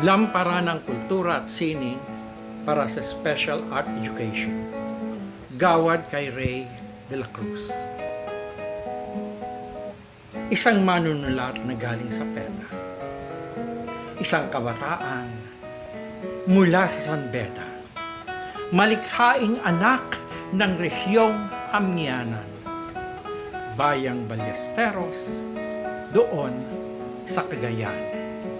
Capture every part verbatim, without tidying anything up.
Lamparan ng kultura at sining para sa Special Art Education. Gawad kay Ray de la Cruz. Isang manunulat na galing sa pena. Isang kabataan mula sa San Beda. Malikhaing anak ng rehiyong Amianan. Bayang Ballesteros, doon sa Cagayan.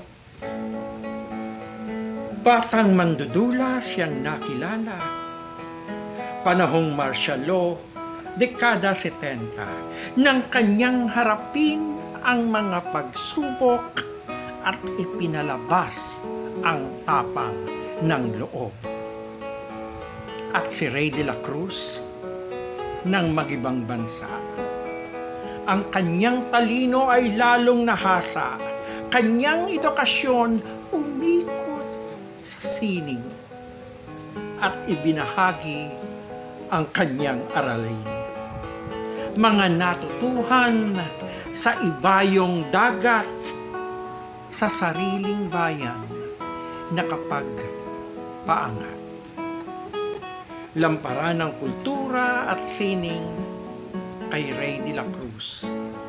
Batang mandudula siyang nakilala. Panahong martial law, dekada setenta, nang kanyang harapin ang mga pagsubok at ipinalabas ang tapang ng loob. At si Ray de la Cruz ng mag-ibang bansa. Ang kanyang talino ay lalong nahasa. Kanyang edukasyon umikot sa sining at ibinahagi ang kanyang aralin. Mga natutuhan sa ibayong dagat sa sariling bayan na kapagpaangat. Lamparan ng kultura at sining kay Ray de la Cruz.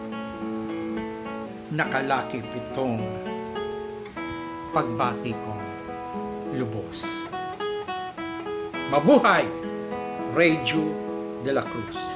Nakalaki pitong pagbati kong lubos. Mabuhay, Ray de la Cruz.